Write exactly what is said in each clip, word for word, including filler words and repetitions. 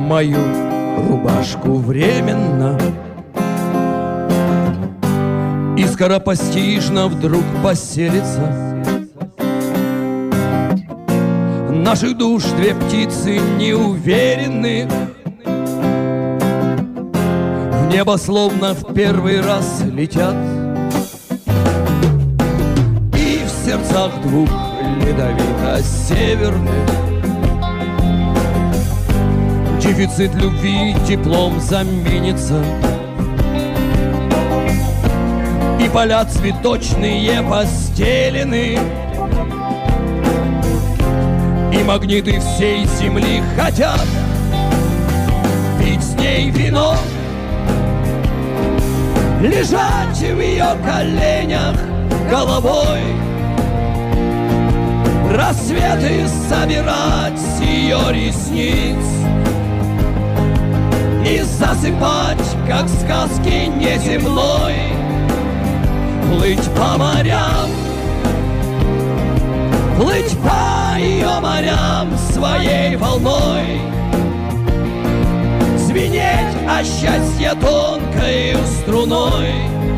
мою рубашку временно, и скоропостижно вдруг поселится. Наших душ две птицы неуверенных в небо словно в первый раз летят, и в сердцах двух ледовито-северных дефицит любви теплом заменится, и поля цветочные постелены, и магниты всей земли хотят пить с ней вино, лежать в ее коленях головой, рассветы собирать с ее ресниц и засыпать, как в сказке неземной, плыть по морям, плыть по ее морям своей волной, звенеть о счастье тонкою струной,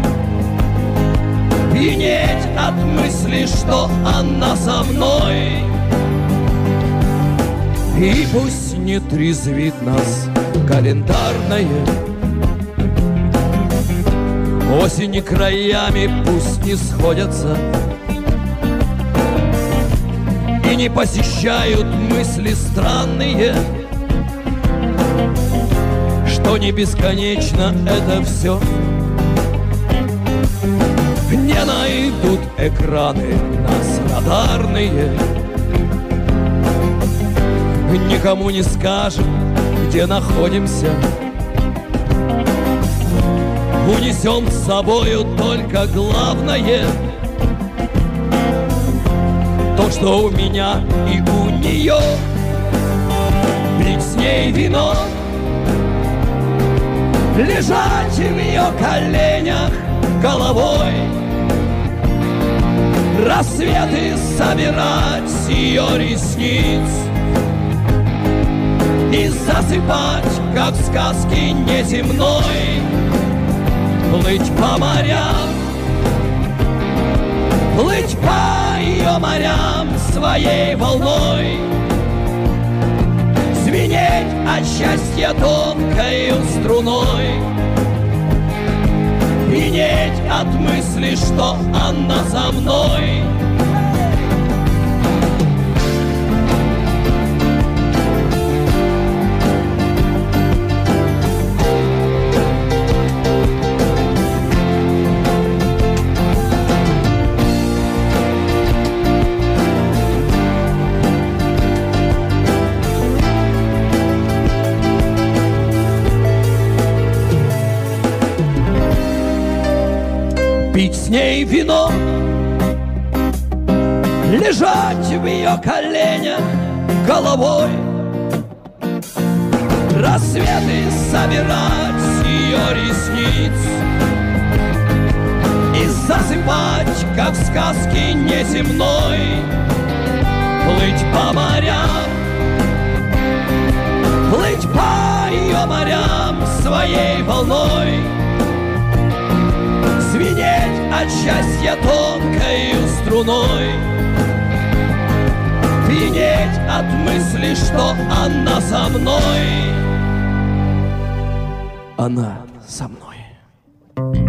пьянеть от мысли, что она со мной. И пусть не трезвит нас календарное, осени краями пусть не сходятся, и не посещают мысли странные, что не бесконечно это все. Не найдут экраны нас радарные, никому не скажем, где находимся, унесем с собою только главное, то, что у меня и у нее, пить с ней вино, лежать в ее коленях головой, рассветы собирать с ее ресниц и засыпать, как в сказке неземной, плыть по морям, плыть по ее морям своей волной, звенеть от счастья тонкою струной, пьянеть от мысли, что она за мной. Пить с ней вино, лежать в ее коленях головой, рассветы собирать с ее ресниц и засыпать, как в сказке неземной, плыть по морям, плыть по ее морям своей волной, звенеть от счастья тонкою струной, пьянеть от мысли, что она со мной. Она со мной.